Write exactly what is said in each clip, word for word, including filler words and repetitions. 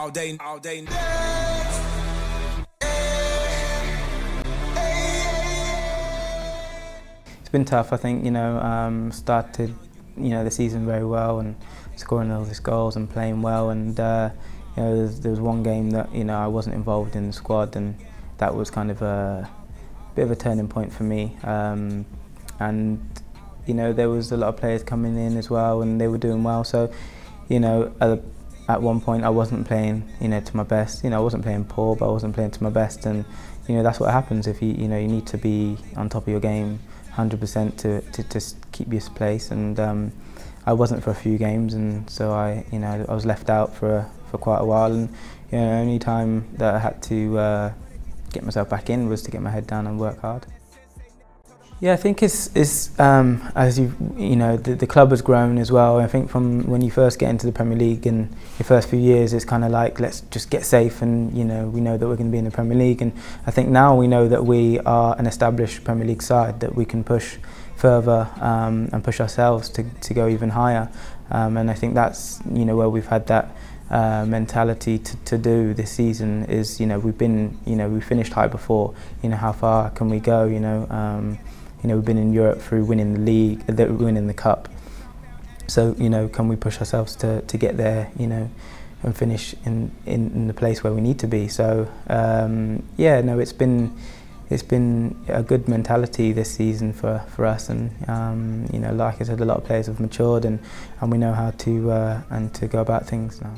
all day, all day. It's been tough, I think, you know, um, started, you know, the season very well and scoring all these goals and playing well, and uh, you know, there was one game that, you know, I wasn't involved in the squad, and that was kind of a bit of a turning point for me. Um, and you know, there was a lot of players coming in as well, and they were doing well. So, you know, at, at one point I wasn't playing, you know, to my best. You know, I wasn't playing poor, but I wasn't playing to my best. And you know, that's what happens if you, you know, you need to be on top of your game, one hundred percent to to to keep your place. And um, I wasn't for a few games, and so I, you know, I was left out for for quite a while. And you know, the only time that I had to uh, get myself back in was to get my head down and work hard. Yeah, I think it's, it's um, as you you know, the, the club has grown as well. I think from when you first get into the Premier League in your first few years, it's kind of like, let's just get safe, and you know, we know that we're going to be in the Premier League. And I think now we know that we are an established Premier League side, that we can push further um, and push ourselves to, to go even higher. Um, and I think that's, you know, where we've had that Uh, mentality to, to do this season. Is, you know, we've been, you know, we finished high before. You know, how far can we go? You know, um, you know, we've been in Europe through winning the league, the, winning the cup. So, you know, can we push ourselves to to get there? You know, and finish in in, in the place where we need to be. So, um, yeah, no, it's been it's been a good mentality this season for for us, and um, you know, like I said, a lot of players have matured, and and we know how to uh, and to go about things now.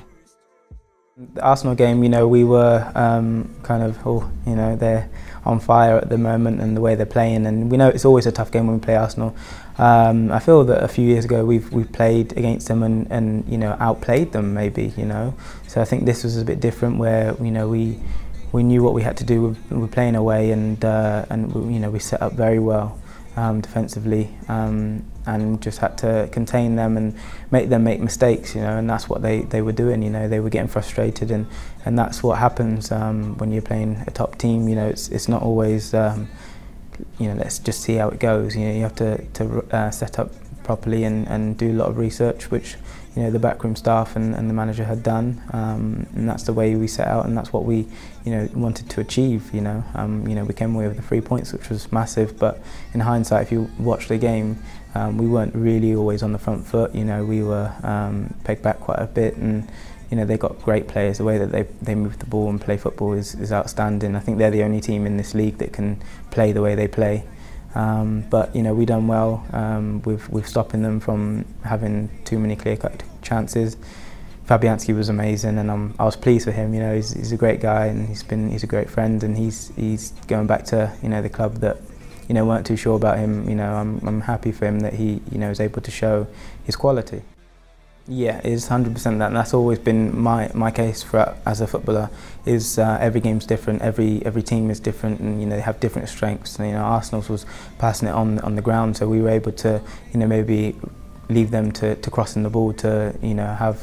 The Arsenal game, you know, we were um, kind of, oh, you know, they're on fire at the moment, and the way they're playing, and we know it's always a tough game when we play Arsenal. Um, I feel that a few years ago we've we've played against them and, and you know, outplayed them maybe, you know. So I think this was a bit different, where, you know, we we knew what we had to do. We were playing away, and uh, and you know, we set up very well um, defensively, um, and just had to contain them and make them make mistakes, you know, and that's what they, they were doing. You know, they were getting frustrated, and, and that's what happens um, when you're playing a top team. You know, it's it's not always um, you know, let's just see how it goes. You know, you have to to uh, set up properly and, and do a lot of research, which, you know, the backroom staff and, and the manager had done, um, and that's the way we set out, and that's what we, you know, wanted to achieve. You know, um, you know, we came away with the three points, which was massive. But in hindsight, if you watch the game, um, we weren't really always on the front foot. You know, we were um, pegged back quite a bit, and you know, they got great players. The way that they they move the ball and play football is is outstanding. I think they're the only team in this league that can play the way they play. Um, but you know, we done well um, with with stopping them from having too many clear-cut chances. Fabianski was amazing, and um, I was pleased for him. You know, he's, he's a great guy, and he's been he's a great friend, and he's he's going back to, you know, the club that, you know, weren't too sure about him. You know, I'm I'm happy for him that he, you know, is able to show his quality. Yeah, it is one hundred percent that, and that's always been my my case for as a footballer. Is uh, every game's different, every every team is different, and you know, they have different strengths. And, you know, Arsenal's was passing it on on the ground, so we were able to, you know, maybe leave them to to crossing the ball to, you know, have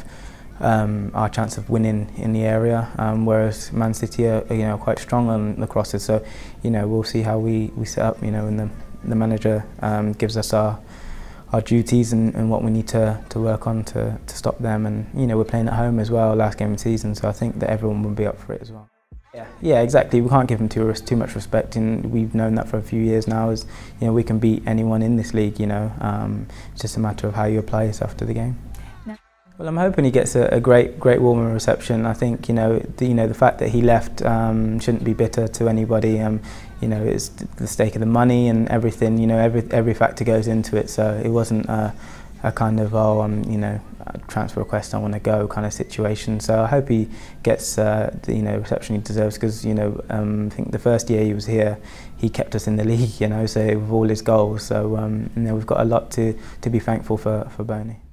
um, our chance of winning in the area. Um, whereas Man City are, you know, quite strong on the crosses. So, you know, we'll see how we we set up. You know, and the the manager um, gives us our. our duties and, and what we need to, to work on to, to stop them. And you know, we're playing at home as well, last game of the season, so I think that everyone will be up for it as well. Yeah, yeah, exactly. We can't give them too, too much respect, and we've known that for a few years now. Is, you know, we can beat anyone in this league. You know, um, it's just a matter of how you apply yourself to the game. No. Well, I'm hoping he gets a, a great, great warm reception. I think, you know, the, you know, the fact that he left um, shouldn't be bitter to anybody. Um, you know, it's the stake of the money and everything. You know, every every factor goes into it. So it wasn't a, a kind of, oh, um, you know, a transfer request, I want to go kind of situation. So I hope he gets uh, the, you know, reception he deserves, because, you know, um, I think the first year he was here, he kept us in the league. You know, so with all his goals. So um, you know, we've got a lot to to be thankful for for Boney.